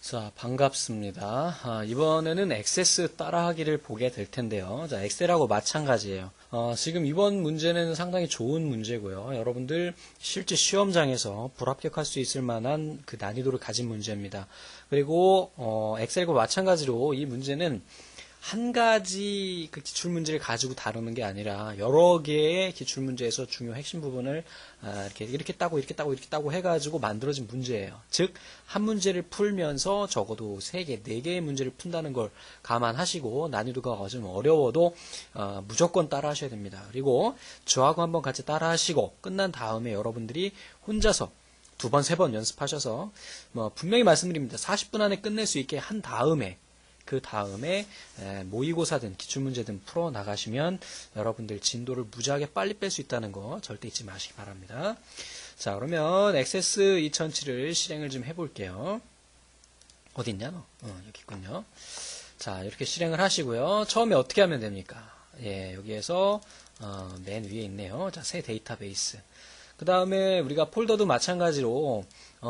자, 반갑습니다. 이번에는 액세스 따라하기를 보게 될 텐데요. 자, 엑셀하고 마찬가지예요. 지금 이번 문제는 상당히 좋은 문제고요. 여러분들 실제 시험장에서 불합격할 수 있을 만한 그 난이도를 가진 문제입니다. 그리고 엑셀과 마찬가지로 이 문제는 한 가지 그 기출문제를 가지고 다루는 게 아니라 여러 개의 기출문제에서 중요 핵심 부분을 이렇게 따고 해가지고 만들어진 문제예요. 즉, 한 문제를 풀면서 적어도 3개, 4개의 문제를 푼다는 걸 감안하시고 난이도가 좀 어려워도 무조건 따라 하셔야 됩니다. 그리고 저하고 한번 같이 따라 하시고 끝난 다음에 여러분들이 혼자서 2번, 3번 연습하셔서 분명히 말씀드립니다. 40분 안에 끝낼 수 있게 한 다음에 그 다음에 모의고사든 기출문제든 풀어나가시면 여러분들 진도를 무지하게 빨리 뺄 수 있다는 거 절대 잊지 마시기 바랍니다. 자, 그러면 액세스 2007을 실행을 좀 해볼게요. 어디 있냐 너? 여기 있군요. 자, 이렇게 실행을 하시고요. 처음에 어떻게 하면 됩니까? 예, 여기에서 맨 위에 있네요. 자, 새 데이터베이스. 그 다음에 우리가 폴더도 마찬가지로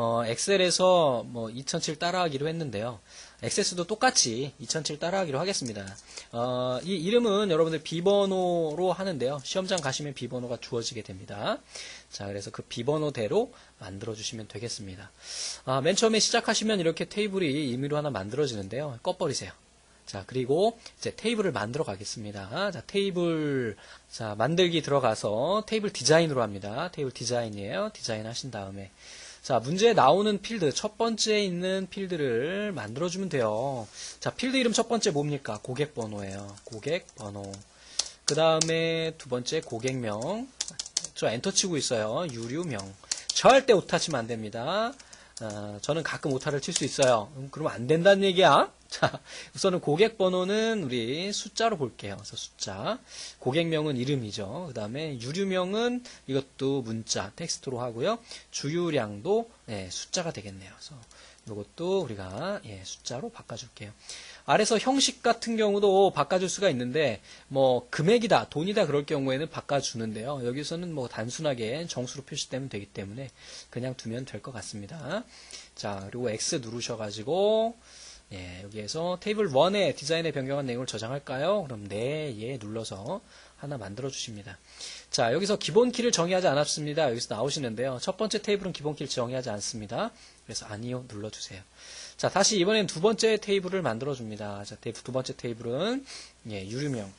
엑셀에서 2007 따라하기로 했는데요. 액세스도 똑같이 2007 따라하기로 하겠습니다. 이 이름은 여러분들 비번호로 하는데요. 시험장 가시면 비번호가 주어지게 됩니다. 자, 그래서 그 비번호대로 만들어 주시면 되겠습니다. 맨 처음에 시작하시면 이렇게 테이블이 임의로 하나 만들어지는데요. 꺼버리세요. 자, 그리고 이제 테이블을 만들어 가겠습니다. 자, 테이블, 자, 만들기 들어가서 테이블 디자인으로 합니다. 테이블 디자인이에요. 디자인 하신 다음에. 자, 문제에 나오는 필드, 첫 번째에 있는 필드를 만들어주면 돼요. 자, 필드 이름 첫 번째 뭡니까? 고객번호예요. 고객번호. 그 다음에 두 번째 고객명. 저 엔터 치고 있어요. 유류명. 절대 오타 치면 안 됩니다. 저는 가끔 오타를 칠 수 있어요. 그러면 안 된다는 얘기야. 자, 우선은 고객번호는 우리 숫자로 볼게요. 그래서 숫자. 고객명은 이름이죠. 그 다음에 유류명은 이것도 문자, 텍스트로 하고요. 주유량도 숫자가 되겠네요. 그래서 이것도 우리가 숫자로 바꿔줄게요. 아래서 형식 같은 경우도 바꿔줄 수가 있는데 금액이다, 돈이다 그럴 경우에는 바꿔주는데요. 여기서는 단순하게 정수로 표시되면 되기 때문에 그냥 두면 될 것 같습니다. 자, 그리고 X 누르셔가지고 여기에서 테이블 1의 디자인에 변경한 내용을 저장할까요? 그럼 네, 눌러서 하나 만들어 주십니다. 자, 여기서 기본 키를 정의하지 않았습니다. 여기서 나오시는데요. 첫 번째 테이블은 기본 키를 정의하지 않습니다. 그래서 아니요 눌러주세요. 자, 다시 이번엔 두 번째 테이블을 만들어 줍니다. 자, 두 번째 테이블은 유류명,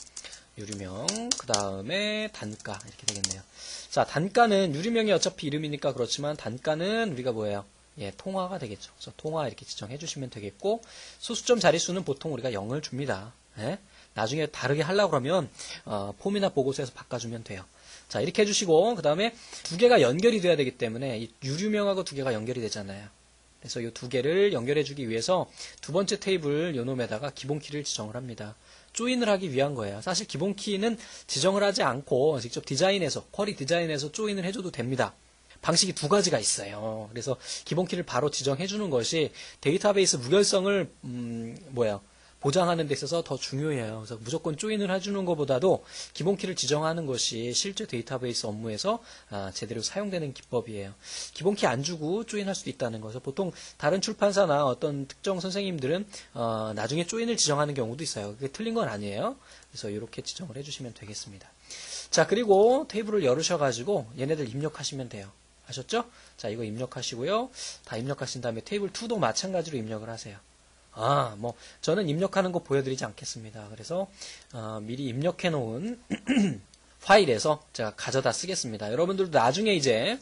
그 다음에 단가 이렇게 되겠네요. 자, 단가는 유류명이 어차피 이름이니까 그렇지만 단가는 우리가 뭐예요? 통화가 되겠죠. 그래서 통화 이렇게 지정해 주시면 되겠고, 소수점 자릿수는 보통 우리가 0을 줍니다. 나중에 다르게 하려고 그러면 폼이나 보고서에서 바꿔주면 돼요. 자, 이렇게 해주시고 그 다음에 두 개가 연결이 돼야 되기 때문에 이 유류명하고 두 개가 연결이 되잖아요. 그래서 이 두 개를 연결해 주기 위해서 두 번째 테이블 요놈에다가 기본 키를 지정을 합니다. 조인을 하기 위한 거예요. 사실 기본 키는 지정을 하지 않고 직접 디자인에서, 쿼리 디자인에서 조인을 해줘도 됩니다. 방식이 두 가지가 있어요. 그래서 기본 키를 바로 지정해 주는 것이 데이터베이스 무결성을 보장하는 데 있어서 더 중요해요. 그래서 무조건 조인을 해주는 것보다도 기본 키를 지정하는 것이 실제 데이터베이스 업무에서 제대로 사용되는 기법이에요. 기본 키 안 주고 조인할 수도 있다는 거죠. 보통 다른 출판사나 어떤 특정 선생님들은 나중에 조인을 지정하는 경우도 있어요. 그게 틀린 건 아니에요. 그래서 이렇게 지정을 해주시면 되겠습니다. 자, 그리고 테이블을 열으셔가지고 얘네들 입력하시면 돼요. 아셨죠? 자, 이거 입력하시고요. 다 입력하신 다음에 테이블 2도 마찬가지로 입력을 하세요. 저는 입력하는 거 보여드리지 않겠습니다. 그래서 미리 입력해 놓은 파일에서 제가 가져다 쓰겠습니다. 여러분들도 나중에 이제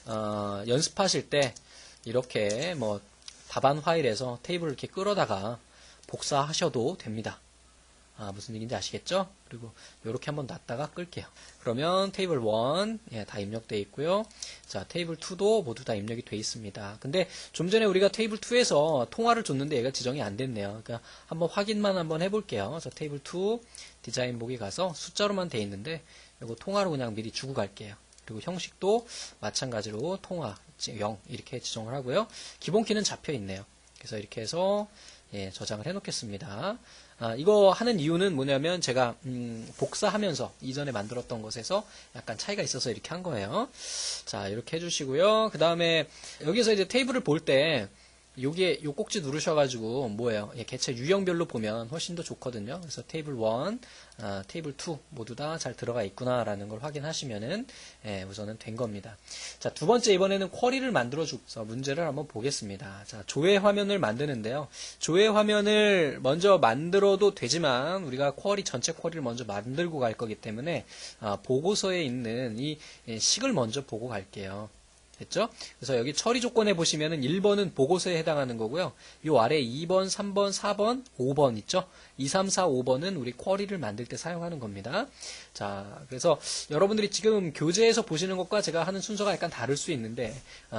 연습하실 때 이렇게 답안 파일에서 테이블을 이렇게 끌어다가 복사하셔도 됩니다. 무슨 얘기인지 아시겠죠? 그리고 이렇게 한번 놨다가 끌게요. 그러면 테이블 1 다 입력되어 있고요. 자, 테이블 2도 모두 다 입력이 되어 있습니다. 근데 좀 전에 우리가 테이블 2에서 통화를 줬는데 얘가 지정이 안 됐네요. 그러니까 한번 확인만 한번 해볼게요. 그래서 테이블 2 디자인 보기 가서 숫자로만 되어 있는데 이거 통화로 그냥 미리 주고 갈게요. 그리고 형식도 마찬가지로 통화 0 이렇게 지정을 하고요. 기본 키는 잡혀 있네요. 그래서 이렇게 해서 저장을 해 놓겠습니다. 이거 하는 이유는 뭐냐면 제가 복사하면서 이전에 만들었던 것에서 약간 차이가 있어서 이렇게 한 거예요. 자, 이렇게 해주시고요. 그 다음에 여기서 이제 테이블을 볼 때 요 꼭지 누르셔가지고, 뭐예요? 예, 개체 유형별로 보면 훨씬 더 좋거든요. 그래서 테이블 1, 테이블 2 모두 다 잘 들어가 있구나라는 걸 확인하시면은, 예, 우선은 된 겁니다. 자, 두 번째 이번에는 쿼리를 만들어줘서 문제를 한번 보겠습니다. 자, 조회 화면을 만드는데요. 조회 화면을 먼저 만들어도 되지만, 우리가 쿼리, 전체 쿼리를 먼저 만들고 갈 거기 때문에, 보고서에 있는 이 식을 먼저 보고 갈게요. 됐죠? 그래서 여기 처리 조건에 보시면은 1번은 보고서에 해당하는 거고요. 요 아래 2번, 3번, 4번, 5번 있죠? 2, 3, 4, 5번은 우리 쿼리를 만들 때 사용하는 겁니다. 자, 그래서 여러분들이 지금 교재에서 보시는 것과 제가 하는 순서가 약간 다를 수 있는데,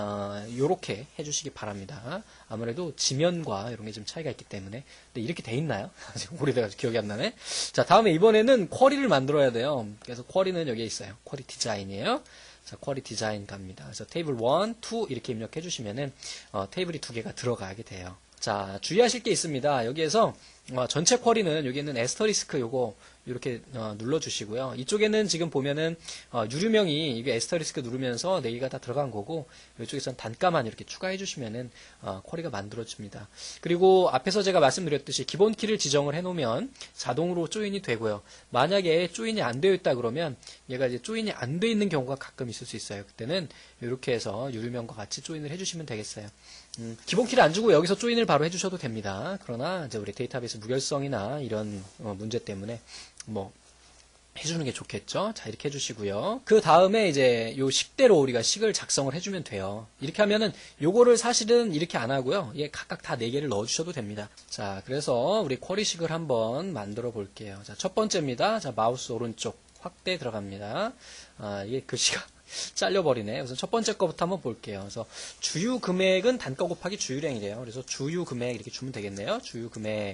요렇게 해주시기 바랍니다. 아무래도 지면과 이런 게 좀 차이가 있기 때문에. 근데 이렇게 돼 있나요? 지금 오래돼가지고 기억이 안 나네. 자, 다음에 이번에는 쿼리를 만들어야 돼요. 그래서 쿼리는 여기에 있어요. 쿼리 디자인이에요. 자, 쿼리 디자인 갑니다. 그래서 테이블 1, 2 이렇게 입력해 주시면은 테이블이 두 개가 들어가게 돼요. 자, 주의하실 게 있습니다. 여기에서 전체 쿼리는 여기 있는 에스터리스크 요거 이렇게 눌러주시고요. 이쪽에는 지금 보면은 유류명이 이게 에스터리스크 누르면서 4개가 다 들어간 거고 이쪽에서는 단가만 이렇게 추가해 주시면은 쿼리가 만들어집니다. 그리고 앞에서 제가 말씀드렸듯이 기본 키를 지정을 해놓으면 자동으로 조인이 되고요. 만약에 조인이 안 되어 있다 그러면 얘가 이제 조인이 안 되어 있는 경우가 가끔 있을 수 있어요. 그때는 이렇게 해서 유류명과 같이 조인을 해주시면 되겠어요. 기본 키를 안 주고 여기서 조인을 바로 해주셔도 됩니다. 그러나 이제 우리 데이터베이스 무결성이나 이런 문제 때문에 뭐 해주는 게 좋겠죠. 자, 이렇게 해주시고요. 그 다음에 이제 요 식대로 우리가 식을 작성을 해주면 돼요. 이렇게 하면은 요거를 사실은 이렇게 안 하고요. 예, 각각 다 4개를 넣어주셔도 됩니다. 자, 그래서 우리 쿼리식을 한번 만들어 볼게요. 자, 첫 번째입니다. 자, 마우스 오른쪽 확대 들어갑니다. 이게 글씨가 잘려버리네. 우선 첫 번째 거부터 한번 볼게요. 그래서 주유 금액은 단가 곱하기 주유량이래요. 그래서 주유 금액 이렇게 주면 되겠네요. 주유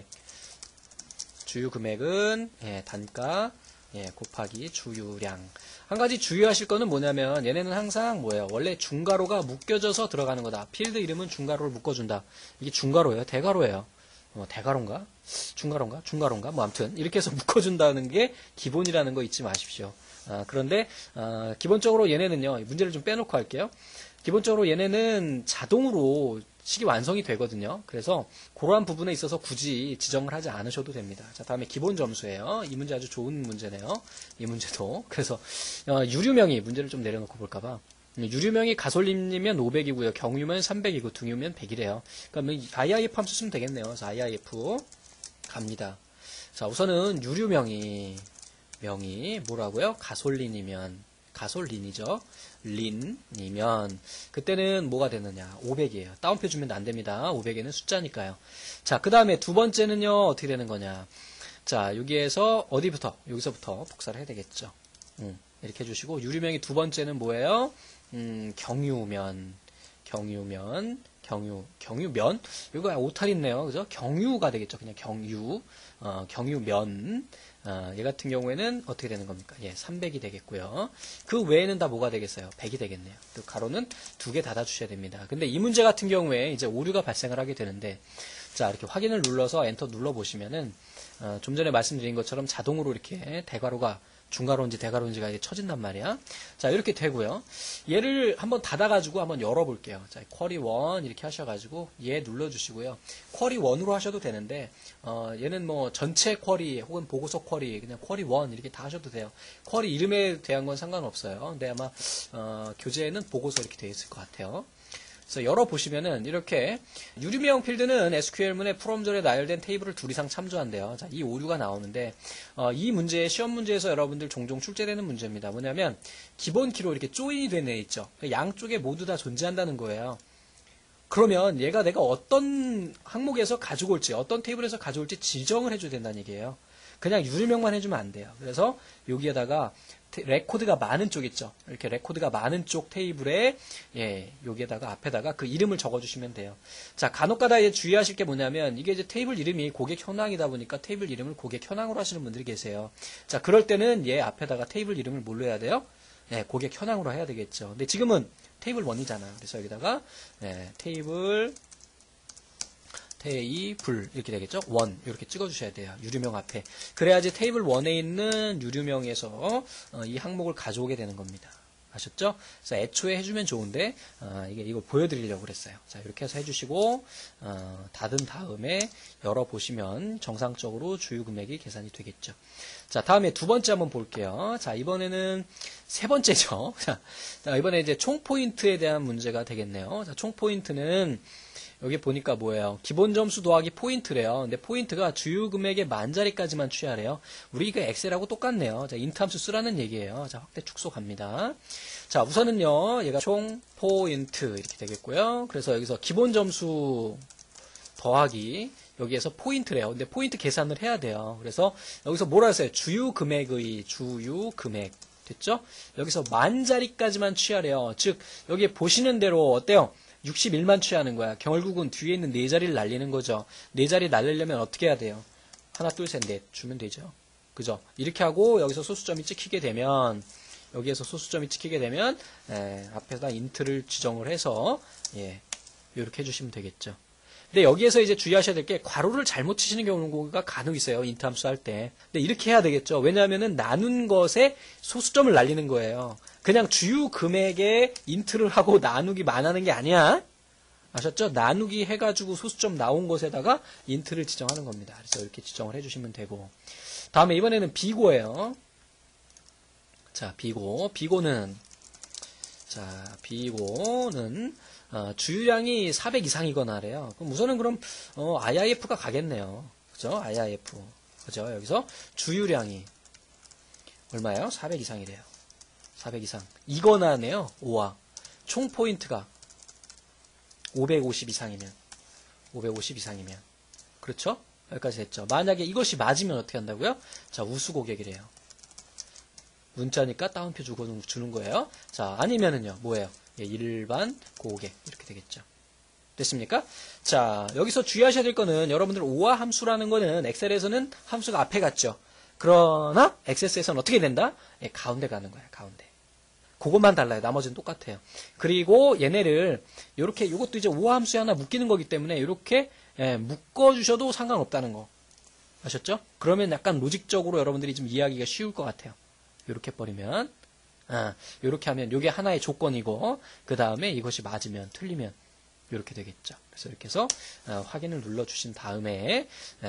금액은 예, 단가 예, 곱하기 주유량. 한 가지 주의하실 거는 뭐냐면 얘네는 항상 뭐예요? 원래 중괄호가 묶여져서 들어가는 거다. 필드 이름은 중괄호를 묶어준다. 이게 중괄호예요? 대괄호예요? 대괄호인가? 중괄호인가? 뭐 아무튼 이렇게 해서 묶어준다는 게 기본이라는 거 잊지 마십시오. 그런데 기본적으로 얘네는요. 문제를 좀 빼놓고 할게요. 기본적으로 얘네는 자동으로 식이 완성이 되거든요. 그래서 그러한 부분에 있어서 굳이 지정을 하지 않으셔도 됩니다. 자, 다음에 기본 점수예요. 이 문제 아주 좋은 문제네요. 이 문제도. 그래서 유류명이 문제를 좀 내려놓고 볼까봐. 유류명이 가솔린이면 500이고요. 경유면 300이고 등유면 100이래요. 그러면 IIF 함수 쓰면 되겠네요. 그래서 IIF 갑니다. 자, 우선은 유류명이 뭐라고요? 가솔린이죠. 린이면 그때는 뭐가 되느냐? 500이에요. 따옴표 주면 안 됩니다. 500에는 숫자니까요. 자, 그 다음에 두 번째는요. 어떻게 되는 거냐? 자, 여기에서 여기서부터 복사를 해야 되겠죠. 이렇게 해주시고 유류명이 두 번째는 뭐예요? 경유면 이거 오탈 있네요. 그죠? 경유가 되겠죠. 그냥 경유면 얘 같은 경우에는 어떻게 되는 겁니까? 예, 300이 되겠고요. 그 외에는 다 뭐가 되겠어요? 100이 되겠네요. 또 가로는 2개 닫아주셔야 됩니다. 근데 이 문제 같은 경우에 이제 오류가 발생을 하게 되는데, 자, 이렇게 확인을 눌러서 엔터 눌러보시면은, 좀 전에 말씀드린 것처럼 자동으로 이렇게 대괄호가 중괄호인지 대괄호인지가 이제 쳐진단 말이야. 자, 이렇게 되고요. 얘를 한번 닫아가지고 한번 열어볼게요. 자, 쿼리 1 이렇게 하셔가지고 얘 눌러주시고요. 쿼리 1으로 하셔도 되는데 얘는 뭐 전체 쿼리 혹은 보고서 쿼리 그냥 쿼리 1 이렇게 다 하셔도 돼요. 쿼리 이름에 대한 건 상관없어요. 근데 아마 교재에는 보고서 이렇게 되어 있을 것 같아요. 그래서 열어보시면은 이렇게 유류명 필드는 SQL문에 프롬절에 나열된 테이블을 2 이상 참조한대요. 자, 이 오류가 나오는데 이 문제 시험 문제에서 여러분들 종종 출제되는 문제입니다. 뭐냐면 기본 키로 이렇게 조인이 된 애 있죠. 양쪽에 모두 다 존재한다는 거예요. 그러면 얘가 내가 어떤 항목에서 가지고 올지 어떤 테이블에서 가져올지 지정을 해줘야 된다는 얘기예요. 그냥 유류명만 해주면 안 돼요. 그래서 여기에다가 레코드가 많은 쪽 있죠. 이렇게 레코드가 많은 쪽 테이블에 여기에다가 앞에다가 그 이름을 적어주시면 돼요. 자, 간혹가다 주의하실 게 뭐냐면 이게 이제 테이블 이름이 고객 현황이다 보니까 테이블 이름을 고객 현황으로 하시는 분들이 계세요. 자, 그럴 때는 얘 앞에다가 테이블 이름을 뭘로 해야 돼요? 네, 고객 현황으로 해야 되겠죠. 근데 지금은 테이블 1이잖아. 그래서 여기다가 테이블 이렇게 되겠죠? 1 이렇게 찍어주셔야 돼요. 유류명 앞에. 그래야지 테이블 1에 있는 유류명에서 이 항목을 가져오게 되는 겁니다. 아셨죠? 그래서 애초에 해주면 좋은데 이걸 보여드리려고 그랬어요. 자, 이렇게 해서 해주시고 닫은 다음에 열어보시면 정상적으로 주유 금액이 계산이 되겠죠. 자, 다음에 두 번째 한번 볼게요. 자, 이번에는 세 번째죠. 자, 이번에 이제 총 포인트에 대한 문제가 되겠네요. 자, 총 포인트는 여기 보니까 뭐예요? 기본 점수 더하기 포인트래요. 근데 포인트가 주유 금액의 만자리까지만 취하래요. 우리 이거 엑셀하고 똑같네요. 자, 인트 함수 쓰라는 얘기예요. 자, 확대 축소 갑니다. 자, 우선은요, 얘가 총 포인트 이렇게 되겠고요. 그래서 여기서 기본 점수 더하기 여기에서 포인트래요. 근데 포인트 계산을 해야 돼요. 그래서 여기서 뭐라 했어요? 주유 금액의 주유 금액. 됐죠? 여기서 만자리까지만 취하래요. 즉, 여기 보시는 대로 어때요? 61만 취하는 거야. 결국은 뒤에 있는 4자리를 날리는 거죠. 4자리 날리려면 어떻게 해야 돼요? 하나, 둘, 셋, 넷 주면 되죠. 그죠? 이렇게 하고 여기서 소수점이 찍히게 되면 여기에서 소수점이 찍히게 되면 앞에다 인트를 지정을 해서 이렇게 해주시면 되겠죠. 근데 여기에서 이제 주의하셔야 될 게 괄호를 잘못 치시는 경우가 간혹 있어요. 인트 함수 할 때. 근데 이렇게 해야 되겠죠. 왜냐하면은 나눈 것에 소수점을 날리는 거예요. 그냥 주유 금액에 인트를 하고 나누기만 하는 게 아니야. 아셨죠? 나누기 해가지고 소수점 나온 것에다가 인트를 지정하는 겁니다. 그래서 이렇게 지정을 해주시면 되고. 다음에 이번에는 비고예요. 자, 비고는 주유량이 400 이상이거나 래요. 그럼 우선은 IIF가 가겠네요. 그죠? IIF. 그죠? 여기서 주유량이 얼마예요? 400 이상이래요. 400 이상. 이거나네요. 5와. 총 포인트가 550 이상이면. 그렇죠? 여기까지 됐죠. 만약에 이것이 맞으면 어떻게 한다고요? 자, 우수 고객이래요. 문자니까 따옴표 주는 거예요. 자, 아니면은요, 뭐예요? 일반 고객. 이렇게 되겠죠. 됐습니까? 자, 여기서 주의하셔야 될 거는 여러분들 오화 함수라는 거는 엑셀에서는 함수가 앞에 갔죠. 그러나 XS에서는 어떻게 된다? 가운데 가는 거야, 가운데. 그것만 달라요. 나머지는 똑같아요. 그리고 얘네를 요렇게 요것도 이제 오화 함수에 하나 묶이는 거기 때문에 이렇게 묶어주셔도 상관없다는 거. 아셨죠? 그러면 약간 로직적으로 여러분들이 좀 이해하기가 쉬울 것 같아요. 요렇게 버리면 요렇게 하면 요게 하나의 조건이고 그 다음에 이것이 맞으면 틀리면 이렇게 되겠죠. 그래서 이렇게 해서 확인을 눌러주신 다음에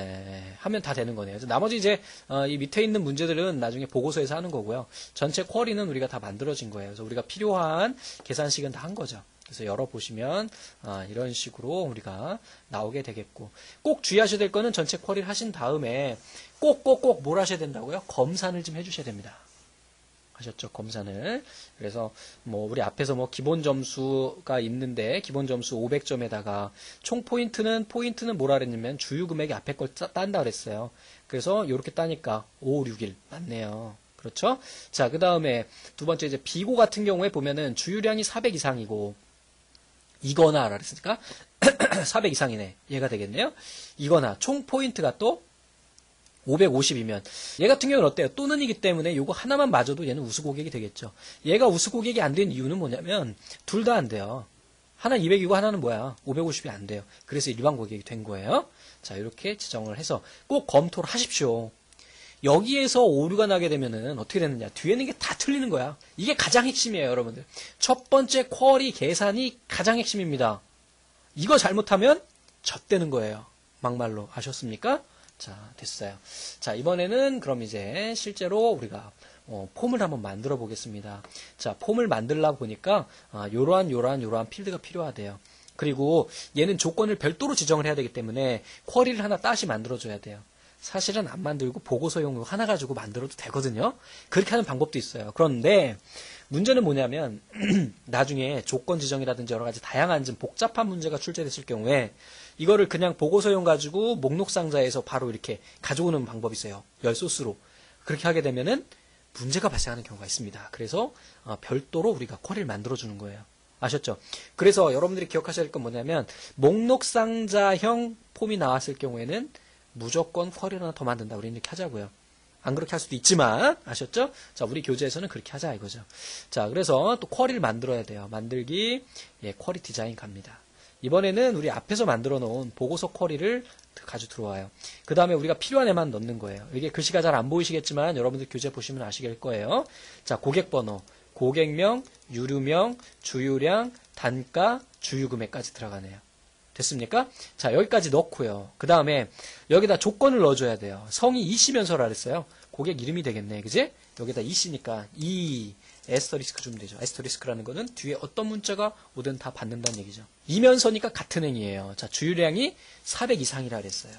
하면 다 되는 거네요. 나머지 이제 이 밑에 있는 문제들은 나중에 보고서에서 하는 거고요. 전체 쿼리는 우리가 다 만들어진 거예요. 그래서 우리가 필요한 계산식은 다 한 거죠. 그래서 열어보시면 이런 식으로 우리가 나오게 되겠고 꼭 주의하셔야 될 거는 전체 쿼리를 하신 다음에 꼭 뭘 하셔야 된다고요? 검산을 좀 해주셔야 됩니다. 하셨죠? 검산을. 그래서 우리 앞에서 기본 점수가 있는데 기본 점수 500점에다가 총 포인트는 뭐라 그랬냐면 주유 금액이 앞에 걸 딴다 그랬어요. 그래서 이렇게 따니까 561 맞네요. 그렇죠? 자, 그 다음에 두 번째 이제 비고 같은 경우에 보면은 주유량이 400 이상이고 이거나 그랬으니까 400 이상이네. 얘가 되겠네요. 이거나 총 포인트가 또 550이면 얘 같은 경우는 어때요? 또는이기 때문에 요거 하나만 맞아도 얘는 우수 고객이 되겠죠. 얘가 우수 고객이 안 된 이유는 뭐냐면 둘 다 안 돼요. 하나 200이고 하나는 뭐야? 550이 안 돼요. 그래서 일반 고객이 된 거예요. 자, 이렇게 지정을 해서 꼭 검토를 하십시오. 여기에서 오류가 나게 되면은 어떻게 되느냐? 뒤에 있는 게 다 틀리는 거야. 이게 가장 핵심이에요, 여러분들. 첫 번째 쿼리 계산이 가장 핵심입니다. 이거 잘못하면 젖되는 거예요. 막말로. 아셨습니까? 자, 됐어요. 자, 이번에는 그럼 이제 실제로 우리가 폼을 한번 만들어 보겠습니다. 자, 폼을 만들려고 보니까 요러한 필드가 필요하대요. 그리고 얘는 조건을 별도로 지정을 해야 되기 때문에 쿼리를 하나 다시 만들어 줘야 돼요. 사실은 안 만들고 보고서용 하나 가지고 만들어도 되거든요. 그렇게 하는 방법도 있어요. 그런데 문제는 뭐냐면 나중에 조건 지정이라든지 여러 가지 다양한 좀 복잡한 문제가 출제됐을 경우에 이거를 그냥 보고서용 가지고 목록 상자에서 바로 이렇게 가져오는 방법이 있어요. 열소스로. 그렇게 하게 되면은 문제가 발생하는 경우가 있습니다. 그래서 별도로 우리가 쿼리를 만들어주는 거예요. 아셨죠? 그래서 여러분들이 기억하셔야 될 건 뭐냐면 목록 상자형 폼이 나왔을 경우에는 무조건 쿼리를 하나 더 만든다. 우리는 이렇게 하자고요. 안 그렇게 할 수도 있지만 아셨죠? 자, 우리 교재에서는 그렇게 하자 이거죠. 자, 그래서 또 쿼리를 만들어야 돼요. 만들기, 쿼리 디자인 갑니다. 이번에는 우리 앞에서 만들어 놓은 보고서 쿼리를 가지고 들어와요. 그 다음에 우리가 필요한 애만 넣는 거예요. 이게 글씨가 잘 안 보이시겠지만 여러분들 교재 보시면 아시게 될 거예요. 자, 고객번호, 고객명, 유류명, 주유량, 단가, 주유금액까지 들어가네요. 됐습니까? 자, 여기까지 넣고요. 그 다음에 여기다 조건을 넣어줘야 돼요. 성이 이씨면서라 그랬어요. 고객 이름이 되겠네. 그지? 여기다 이씨니까 이 에스터리스크 주면 되죠. 에스터리스크라는 거는 뒤에 어떤 문자가 오든 다 받는다는 얘기죠. 이면서니까 같은 행위예요. 자, 주유량이 400 이상이라 그랬어요.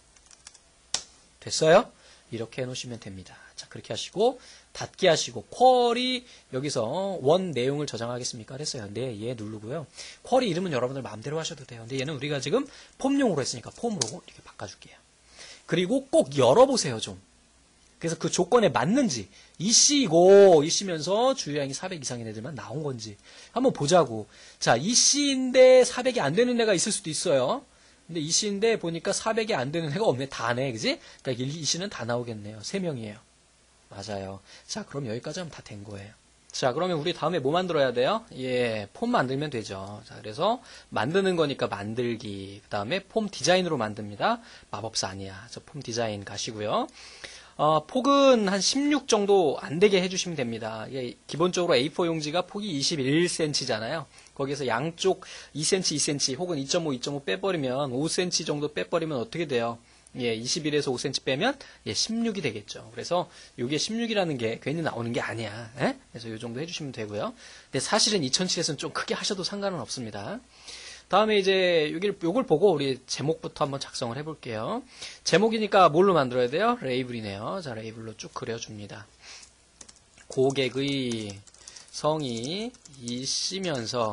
됐어요? 이렇게 해놓으시면 됩니다. 자, 그렇게 하시고 닫기 하시고 쿼리 여기서 원 내용을 저장하겠습니까? 그랬어요. 네, 얘 누르고요. 쿼리 이름은 여러분들 마음대로 하셔도 돼요. 근데 얘는 우리가 지금 폼용으로 했으니까 폼으로 이렇게 바꿔줄게요. 그리고 꼭 열어보세요, 좀. 그래서 그 조건에 맞는지 이씨이고 이씨면서 주유량이 400 이상인 애들만 나온 건지 한번 보자고. 자, 이씨인데 400이 안 되는 애가 있을 수도 있어요. 근데 이씨인데 보니까 400이 안 되는 애가 없네. 다네, 그지? 그러니까 이씨는 다 나오겠네요. 3명이에요. 맞아요. 자, 그럼 여기까지 하면 다 된 거예요. 자, 그러면 우리 다음에 뭐 만들어야 돼요? 예, 폼 만들면 되죠. 자, 그래서 만드는 거니까 만들기. 그 다음에 폼 디자인으로 만듭니다. 마법사 아니야. 저 폼 디자인 가시고요. 폭은 한 16 정도 안 되게 해주시면 됩니다. 이게 기본적으로 A4 용지가 폭이 21cm잖아요. 거기서 양쪽 2cm, 2cm 혹은 2.5, 2.5 빼버리면 5cm 정도 빼버리면 어떻게 돼요? 예, 21에서 5cm 빼면 예, 16이 되겠죠. 그래서 이게 16이라는 게 괜히 나오는 게 아니야. 예? 그래서 이 정도 해주시면 되고요. 근데 사실은 2007에서는 좀 크게 하셔도 상관은 없습니다. 다음에 이제 요걸 보고 우리 제목부터 한번 작성을 해볼게요. 제목이니까 뭘로 만들어야 돼요? 레이블이네요. 자, 레이블로 쭉 그려줍니다. 고객의 성이 이씨면서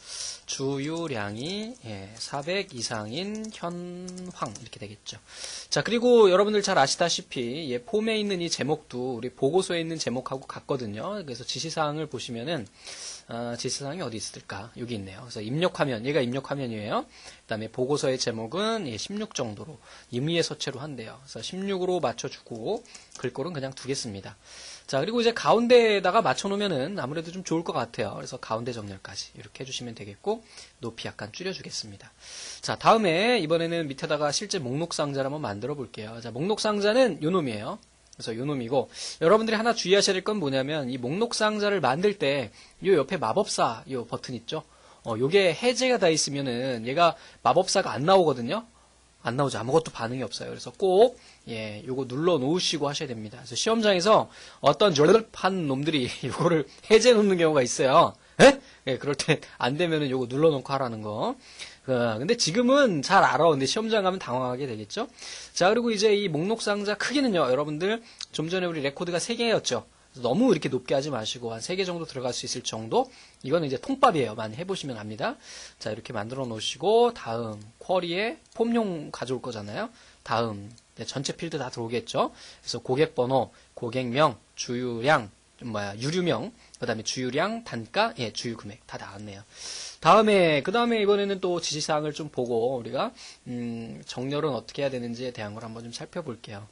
주유량이 400 이상인 현황 이렇게 되겠죠. 자, 그리고 여러분들 잘 아시다시피 폼에 있는 이 제목도 우리 보고서에 있는 제목하고 같거든요. 그래서 지시사항을 보시면은 지시사항이 어디 있을까? 여기 있네요. 그래서 입력화면, 얘가 입력화면이에요. 그 다음에 보고서의 제목은 16 정도로 임의의 서체로 한대요. 그래서 16으로 맞춰주고 글꼴은 그냥 두겠습니다. 자, 그리고 이제 가운데에다가 맞춰놓으면은 아무래도 좀 좋을 것 같아요. 그래서 가운데 정렬까지 이렇게 해주시면 되겠고, 높이 약간 줄여주겠습니다. 자, 다음에 이번에는 밑에다가 실제 목록 상자를 한번 만들어 볼게요. 자, 목록 상자는 요 놈이에요. 그래서 요 놈이고, 여러분들이 하나 주의하셔야 될 건 뭐냐면, 이 목록 상자를 만들 때, 요 옆에 마법사, 요 버튼 있죠? 요게 해제가 다 있으면은, 얘가 마법사가 안 나오거든요? 안 나오죠. 아무것도 반응이 없어요. 그래서 꼭, 요거 눌러 놓으시고 하셔야 됩니다. 그래서 시험장에서 어떤 저럴판 놈들이 요거를 해제 놓는 경우가 있어요. 예, 그럴 때 안 되면은 요거 눌러 놓고 하라는 거. 근데 지금은 잘 알아. 근데 시험장 가면 당황하게 되겠죠? 자, 그리고 이제 이 목록 상자 크기는요, 여러분들, 좀 전에 우리 레코드가 3개였죠? 너무 이렇게 높게 하지 마시고, 한 3개 정도 들어갈 수 있을 정도? 이거는 이제 통밥이에요. 많이 해보시면 압니다. 자, 이렇게 만들어 놓으시고, 다음, 쿼리에 폼용 가져올 거잖아요? 다음, 전체 필드 다 들어오겠죠? 그래서 고객번호, 고객명, 주유량, 유류명, 그 다음에 주유량, 단가, 주유금액 다 나왔네요. 그 다음에 이번에는 또 지시사항을 좀 보고 우리가 정렬은 어떻게 해야 되는지에 대한 걸 한번 좀 살펴볼게요.